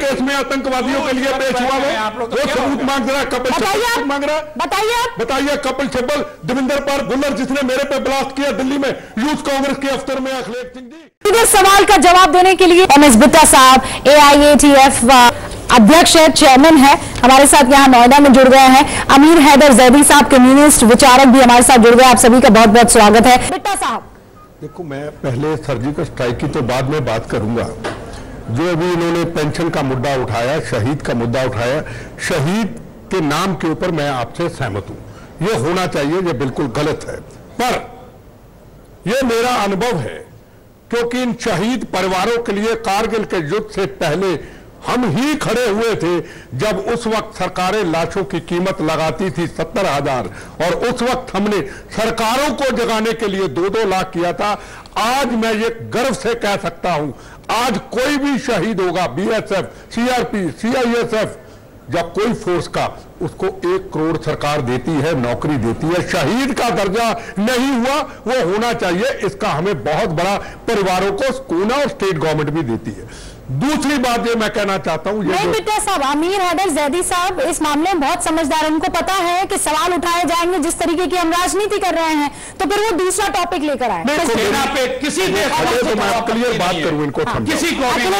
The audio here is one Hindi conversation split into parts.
केस में आतंकवादियों के लिए पेश हुआ वो सबूत मांग रहा है। कपिल सिब्बल मांग रहा है। बताइए कपिल सिब्बल, देवेंद्र पाल भुल्लर जिसने मेरे पे ब्लास्ट किया दिल्ली में, यूथ कांग्रेस के अफसर में अखिलेश सिंह जी। इधर सवाल का जवाब देने के लिए एमएस बिट्टा साहब AIATF अध्यक्ष है, चेयरमैन है, हमारे साथ यहाँ नोएडा में जुड़ गए हैं। अमीर हैदर जैदी साहब कम्युनिस्ट विचारक भी हमारे साथ जुड़ गए। आप सभी का बहुत बहुत स्वागत है। बिट्टा साहब, देखो, मैं पहले सर्जिकल स्ट्राइक की तो बाद में बात करूंगा। जो अभी इन्होंने पेंशन का मुद्दा उठाया, शहीद का मुद्दा उठाया, शहीद के नाम के ऊपर मैं आपसे सहमत हूं। यह होना चाहिए, यह बिल्कुल गलत है। पर यह मेरा अनुभव है, क्योंकि इन शहीद परिवारों के लिए कारगिल के युद्ध से पहले हम ही खड़े हुए थे, जब उस वक्त सरकारें लाशों की कीमत लगाती थी 70,000, और उस वक्त हमने सरकारों को जगाने के लिए 2-2 लाख किया था। आज मैं ये गर्व से कह सकता हूं, आज कोई भी शहीद होगा, BSF, CRP, CISF, जब कोई फोर्स का, उसको 1 करोड़ सरकार देती है, नौकरी देती है। शहीद का दर्जा नहीं हुआ, वो होना चाहिए। इसका हमें बहुत बड़ा परिवारों को स्कूल और स्टेट गवर्नमेंट भी देती है। दूसरी बात ये मैं कहना चाहता हूं, नहीं बिट्टा साहब, अमीर हैदर जैदी साहब इस मामले में बहुत समझदार है। उनको पता है कि सवाल उठाए जाएंगे जिस तरीके की हम राजनीति कर रहे हैं, तो फिर वो दूसरा टॉपिक लेकर आए। सेना पे किसी देश क्लियर बात करूं, इनको किसी को भी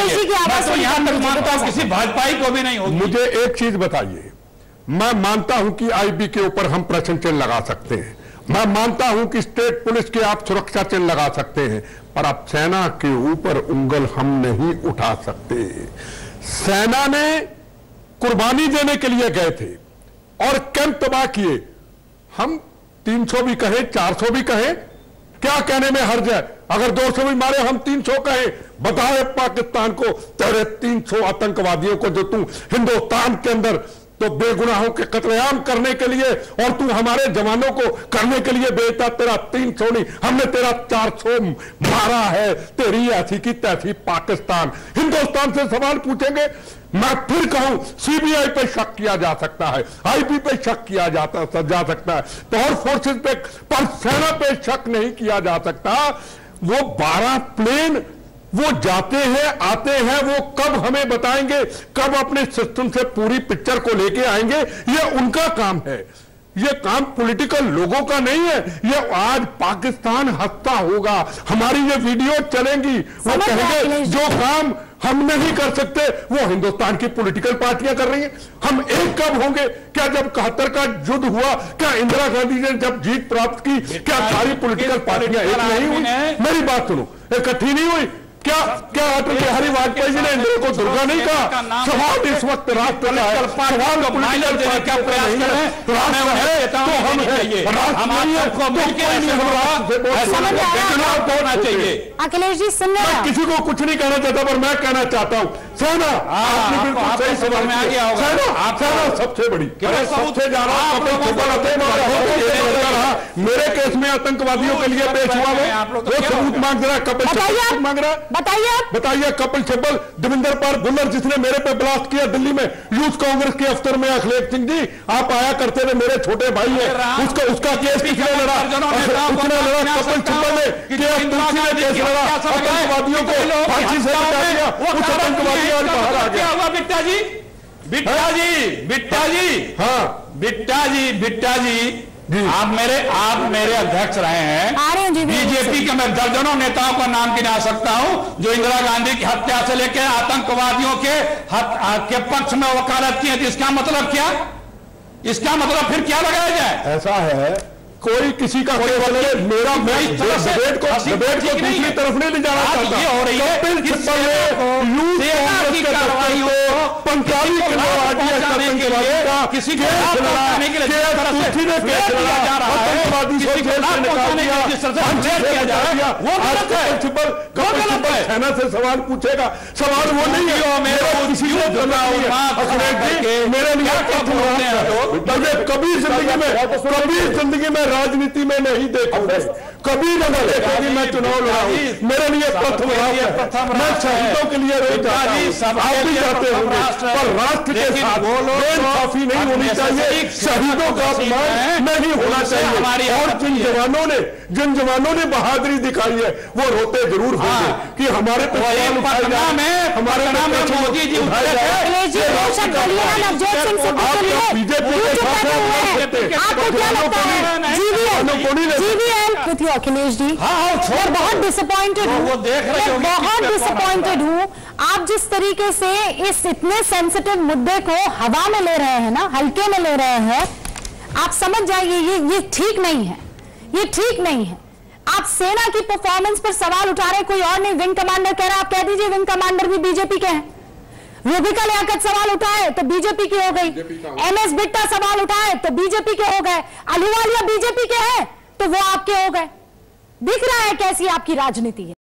किसी भाजपाई को भी नहीं होगी। मुझे एक चीज बताइए, मैं मानता हूं कि IB के ऊपर हम प्रश्न चिन्ह लगा सकते हैं, मैं मानता हूं कि स्टेट पुलिस के आप सुरक्षा चिन्ह लगा सकते हैं, पर अब सेना के ऊपर उंगल हम नहीं उठा सकते। सेना ने कुर्बानी देने के लिए गए थे और कैंप तबाह किए। हम 300 भी कहें, 400 भी कहें, क्या कहने में हर्ज है? अगर 200 भी मारे, हम 300 कहें। बताए पाकिस्तान को, तेरे 300 आतंकवादियों को जो तू हिंदुस्तान के अंदर तो बेगुनाहों के कत्लेआम करने के लिए और तू हमारे जवानों को करने के लिए बेचता, तेरा 300 नहीं, हमने तेरा 400 मारा है। तेरी ऐसी की तैसी पाकिस्तान हिंदुस्तान से सवाल पूछेंगे। मैं फिर कहूं, CBI पे शक किया जा सकता है, IB पे शक किया जा सकता है, तो और फोर्सेस पे, पर सेना पे शक नहीं किया जा सकता। वो 12 प्लेन वो जाते हैं, आते हैं, वो कब हमें बताएंगे, कब अपने सिस्टम से पूरी पिक्चर को लेके आएंगे, ये उनका काम है। ये काम पॉलिटिकल लोगों का नहीं है। ये आज पाकिस्तान हंसता होगा, हमारी ये वीडियो चलेंगी, वो कहेंगे जो काम हम नहीं कर सकते वो हिंदुस्तान की पॉलिटिकल पार्टियां कर रही हैं। हम एक कब होंगे? क्या जब 71 का युद्ध हुआ, क्या इंदिरा गांधी ने जब जीत प्राप्त की, क्या सारी पॉलिटिकल पार्टियां एक नहीं हुई? मेरी बात सुनो, इकट्ठी नहीं हुई? क्या अटल बिहारी वाजपेयी जी ने इंदिरा को दुर्गा नहीं कहा? सवाल इस वक्त राष्ट्र का है, सवाल पॉलिटिकल पार्टियों का नहीं है। राष्ट्र है तो हम हैं, अखिलेश जी सुन रहे हैं? किसी को कुछ नहीं कहना चाहता, पर मैं कहना चाहता हूँ, सेना आपने बिल्कुल सही सवाल में आ गया होगा। सेना सबसे बड़ी, सबसे ज्यादा मेरे केस में आतंकवादियों के लिए पेश हुआ वो सबूत मांग रहा है। कपिल सिब्बल मांग रहा है। बताइए कपिल सिब्बल, देवेंद्र पाल भुल्लर जिसने मेरे पे ब्लास्ट किया दिल्ली में, यूथ कांग्रेस के अफसर में अखिलेश सिंह जी, आप आया करते थे, मेरे छोटे भाई है, उसका केस किसने लड़ा? उसने लड़ा, कपिल सिब्बल ने केस लड़ा, आतंकवादियों को फांसी से बचा दिया, उस आतंकवादी आज बाहर आ गया। हुआ बिट्टा जी, बिट्टा जी, आप मेरे अध्यक्ष रहे हैं। बीजेपी के मैं दर्जनों नेताओं का नाम गिना सकता हूं जो इंदिरा गांधी की हत्या से लेकर आतंकवादियों के पक्ष में वकालत की है। इसका मतलब क्या? इसका मतलब फिर क्या लगाया जाए? ऐसा है, कोई किसी का केवल मेरा डिबेट को दूसरी तरफ नहीं ले जाना चाहता। हो रही है कपिल सिब्बल ने 45 किलो आतंकवादी के किसी के आतंकवादी सेना से सवाल पूछेगा। सवाल वो नहीं है मेरे लिए कभी जिंदगी में राजनीति में नहीं देखोगे। कभी न लड़े, कभी मैं चुनाव लड़ाऊं, मेरे लिए प्रथम राष्ट्र है। मैं शहीदों के लिए रोज जाता हूं, आप भी जाते होंगे, पर राष्ट्र के साथ बेइंसाफी नहीं होनी चाहिए, शहीदों का अपमान नहीं होना चाहिए। और जिन जवानों ने बहादुरी दिखाई है वो रोते जरूर होंगे कि हमारे पे सवाल उठाए जाए, हमारे नाम मोदी जी उठाए जाए। बीजेपी के साथ आपको क्या लगता है जीवीएल अखिलेश जी? और बहुत डिसअपॉइंटेड हूँ, बहुत डिसअपॉइंटेड हूँ। आप जिस तरीके से इस इतने सेंसिटिव मुद्दे को हवा में ले रहे हैं ना, हल्के में ले रहे हैं, आप समझ जाइए ये ठीक नहीं है, ये ठीक नहीं है। आप सेना की परफॉर्मेंस पर सवाल उठा रहे, कोई और नहीं, विंग कमांडर कह रहा है, आप कह दीजिए विंग कमांडर भी बीजेपी के हैं। रूबिका लियाकत सवाल उठाए तो बीजेपी की हो गई, MS बिट्टा सवाल उठाए तो बीजेपी के हो गए, अहलूवालिया बीजेपी के हैं तो वो आपके हो गए। दिख रहा है कैसी आपकी राजनीति है।